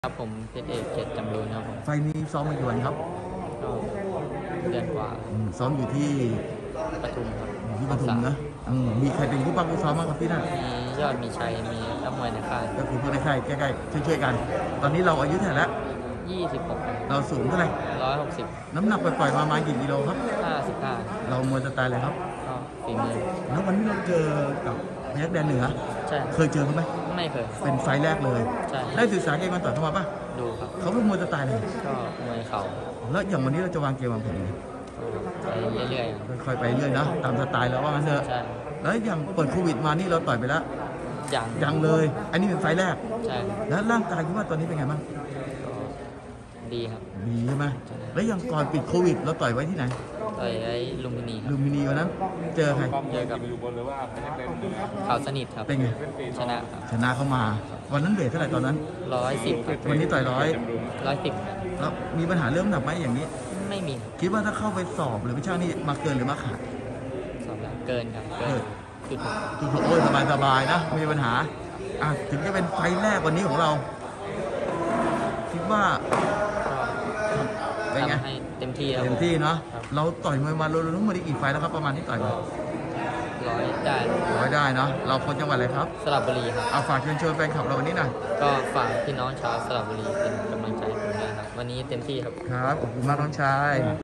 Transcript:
ครับผมเพชรเอกเกียรติจำรูนครับผมไฟล์นี้ซ้อมมากี่วันครับก็เดือนกว่าซ้อมอยู่ที่ปทุมครับที่ปทุมนะมีใครเป็นผู้บังคับซ้อมบ้างครับที่นั่นมียอดมีชัยมีนักมวยในค่ายก็คือพวกในค่ายใกล้ๆช่วยๆกัน ตอนนี้เราอายุเท่าไหร่แล้ว 26 เราสูงเท่าไหร่ 160 น้ำหนักปล่อยๆมากี่กิโลครับ 55 เรามวยสไตล์อะไรครับก็ฝีมือแล้ววันนี้เราเจอกับพยัคฆ์แดนเหนือใช่เคยเจอเขาไหมไม่เคยเป็นไฟล์แรกเลยใช่ได้ศึกษาเกมมาต่อยเข้ามาป่ะดูครับเขาเป็นมวยสไตล์เลยก็มวยเข่าแล้วอย่างวันนี้เราจะวางเกมวางแผนยังไงไปเรื่อยค่อยๆไปเรื่อยนะตามสไตล์แล้วว่างั้นเถอะใช่แล้วอย่างเปิดโควิดมานี่เราต่อยไปแล้วยังเลยอันนี้เป็นไฟล์แรกใช่แล้วร่างกายคิดว่าตอนนี้เป็นไงบ้างดีครับดีใช่ไหมแล้วอย่างก่อนปิดโควิดเราต่อยไว้ที่ไหนต่อยไอ้ลุมพินีลุมพินีวันนั้นเจอใครเจอกับเขาสนิทครับเป็นไงชนะเข้ามาวันนั้นเวทเท่าไหร่ตอนนั้น 110 วันนี้ต่อย 110 แล้วมีปัญหาเรื่องหนักไหมอย่างนี้ไม่มีคิดว่าถ้าเข้าไปสอบหรือไปช่างนี่มาเกินหรือมาขาดสอบแล้วเกินครับเกินจุดโอ้ยสบายนะไม่มีปัญหาถึงจะเป็นไฟแรกวันนี้ของเราคิดว่าเป็นไงให้เต็มที่เนาะเราต่อยมวยมาเราลุ้นมาได้กี่ไฟแล้วครับประมาณที่ต่อยมา 100 ได้เนาะเราคนจังหวัดอะไรครับสระบุรีครับฝากเชิญแฟนคลับเราวันนี้หน่อยก็ฝากพี่น้องชาวสระบุรีเป็นกำลังใจให้ผมด้วยครับวันนี้เต็มที่ครับขอบคุณมากน้องชาย